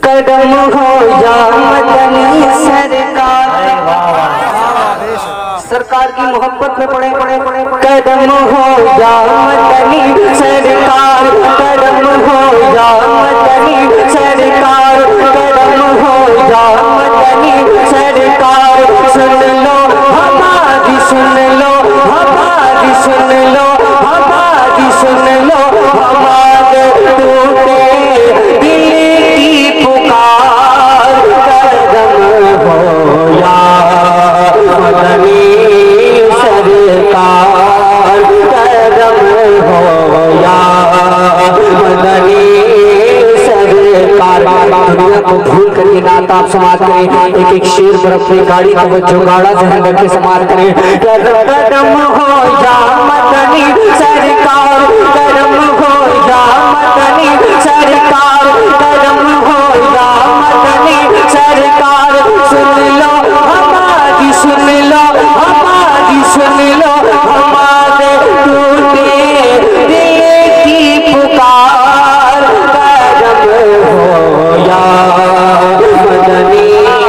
कदम हो या मदनी सरकार, सरकार की मोहब्बत में पड़े कदम हो या मदनी सरकार, कदम हो या मदनी सरकार, कदम हो या मदनी सरकार। सुन लो हमारी, सुन लो हमारी, सुन लो हमारी, सुन लो हमारे टूटे दिल की पुकार। कदम हो या मदनी सरकार, कदम हो या मदनी सरकार। दुनिया को भूल करके नात आप समाप्त करें। एक एक शेर पर अपनी गाड़ी का बच्चों गाड़ा जहन रखे समाप्त करें। कदम हो या मदनी सरकार, कदम हो या मदनी सरकार, कदम हो या मदनी सरकार। सुन लो हमारी, सुन लो हमारी, सुन लो हमारे टूटे दिल की पुकार। कदम हो या मदनी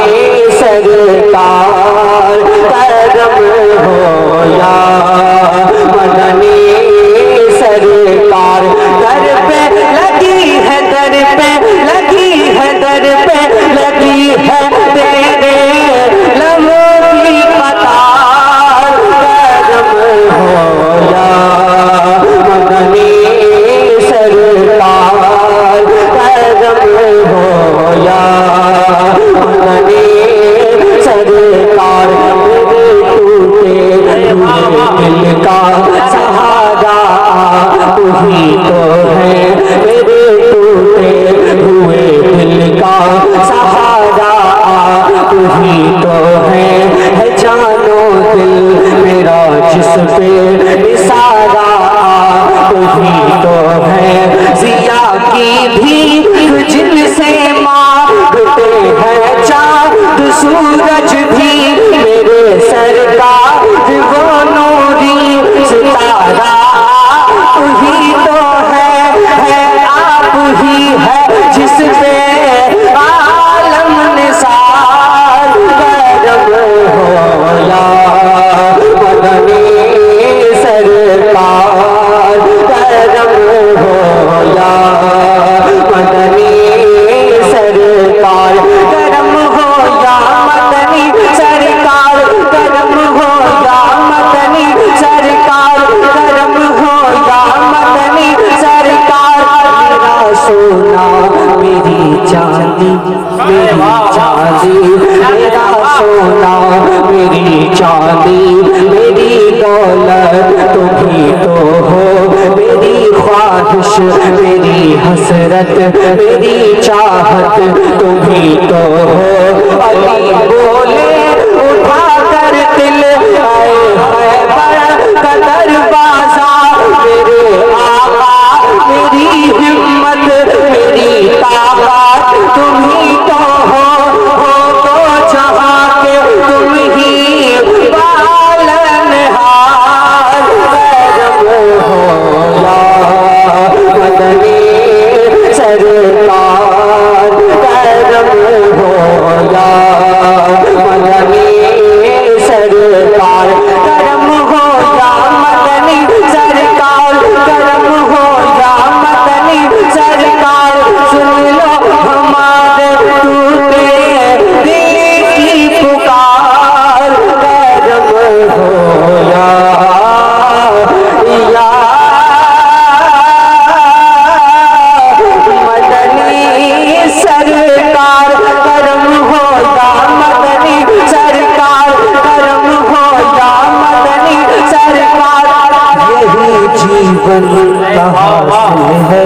सरकार, कदम हो या मदनी सरकार। दर पे लगी है, दर पे लगी है, दर पे लगी है तेरे लबों की कतार। कदम हो या मदनी सरकार, कदम हो या मदनी सरकार। मेरे टूटे हुए दिल का सहारा तू ही तो है, मेरे टूटे हुए दिल का सहारा तू ही तो है जानो दिल मेरा जिस पे निसारा तू ही तो है। जिया की भी जिनसे मांगते हैं चाँद सूरज भी, मेरे सरकार वो नूरी सितारा तू ही तो है आप ही है जिस पे आलम निसार। कदम हो या मदनी सरकार, कदम हो या मदनी सरकार, कदम हो या मदनी सरकार, कदम हो या मदनी सरकार, कदम हो या मदनी सरकार। मेरा सोना मेरी चांदी, मेरी चांदी, मेरा सोना मेरी चांदी, मेरी दौलत तुम ही तो हो, मेरी ख्वाहिश मेरी हसरत मेरी चाहत तुम ही तो हो। अली बोले उठा कर दिल आए है बड़ा कदर बाजार, मेरे आका मेरी हिम्मत मेरी ताकत तुम ही तो हो तो जहाँ के तुम ही पालनहार। कदम हो या मदनी सरकार, कदम हो या मदनी सरकार, कदम हो या मदनी सरकार, कदम हो या मदनी सरकार। सुन लो हमारे टूटे दिल की पुकार। कदम हो या मदनी सरकार, कदम हो या मदनी सरकार, कदम हो या मदनी सरकार। यही जीवन का हासिल है,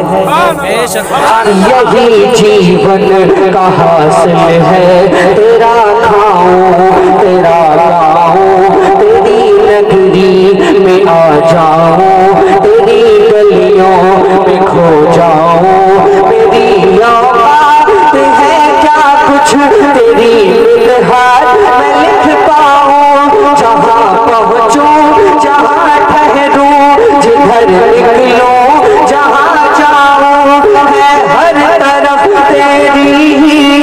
यही जीवन का हासिल है। तेरा खाऊं तेरा गाऊं, तेरी नगरी में आ जाऊं, तेरी गलियों में खो जाऊं। मेरी औकात है क्या कुछ तेरी मिलहार मैं लिख पाऊं। जहाँ पहुँचूं जहाँ ठहरूं, जिधर निकलूं जहाँ जाऊं, है हर तरफ तेरी ही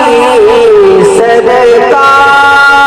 सरकार